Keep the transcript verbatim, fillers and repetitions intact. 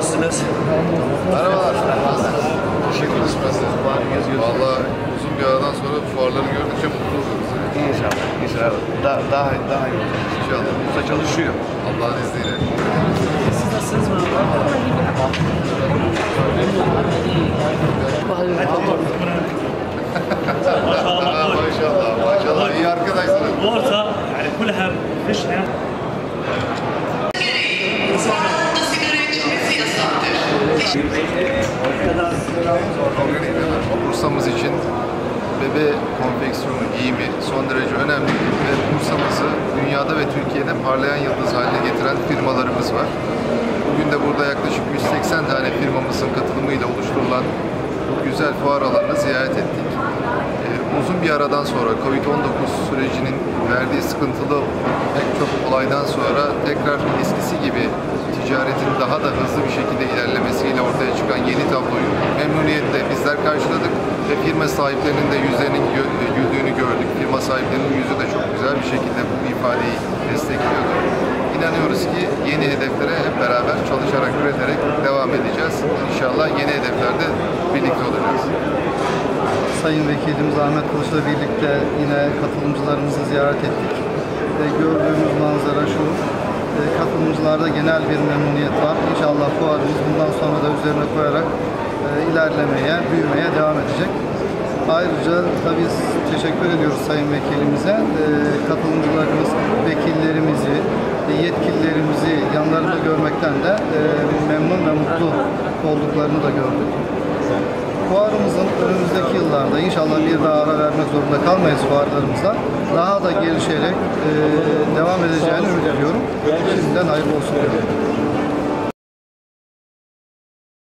Nasılsınız? Merhabalar. Teşekkür ederim. Valla uzun bir aradan sonra fuarları gördükçe mutlu oluyoruz. Yani. İnşallah, inşallah. Daha, daha, daha iyi olacak. İnşallah. Usta çalışıyor. Allah'ın izniyle. Siz nasılsınız mı? Maşallah, maşallah, maşallah. İyi arkadaşsınız. ورثة يعني كلها فيش يعني Bursa'mız için bebe konfeksiyonu, giyimi son derece önemli ve Bursa'mızı dünyada ve Türkiye'de parlayan yıldız haline getiren firmalarımız var. Bugün de burada yaklaşık yüz seksen tane firmamızın katılımıyla oluşturulan bu güzel fuar alanını ziyaret ettik. Ee, uzun bir aradan sonra Covid on dokuz sürecinin verdiği sıkıntılı pek çok olaydan sonra tekrar eskisi gibi ticaretin daha da hızlı bir şekilde ilerlemesiyle ortaya çıkan yeni tabloyu memnuniyetle bizler karşıladık ve firma sahiplerinin de yüzlerinin güldüğünü gördük. Firma sahiplerinin yüzü de çok güzel bir şekilde bu ifadeyi destekliyordu. İnanıyoruz ki yeni hedeflere hep beraber çalışarak, üreterek devam edeceğiz. İnşallah yeni hedeflerde birlikte olacağız. Sayın Vekilimiz Ahmet Kılıç'la birlikte yine katılımcılarımızı ziyaret ettik. Ve gördüğümüz manzara şu, katılımcılarda genel bir memnuniyet var. İnşallah fuarımız bundan sonra da üzerine koyarak ilerlemeye, büyümeye devam edecek. Ayrıca tabii teşekkür ediyoruz Sayın Vekilimize. Katılımcılarımız, vekillerimizi, yetkililerimizi yanlarında görmekten de memnun ve mutlu olduklarını da gördük. Fuarımızın önümüzdeki yıllarda inşallah bir daha ara vermek zorunda kalmayız fuarlarımızda. Daha da gelişerek e, devam edeceğini ümit ediyorum. Şimdiden hayırlı olsun diyorum.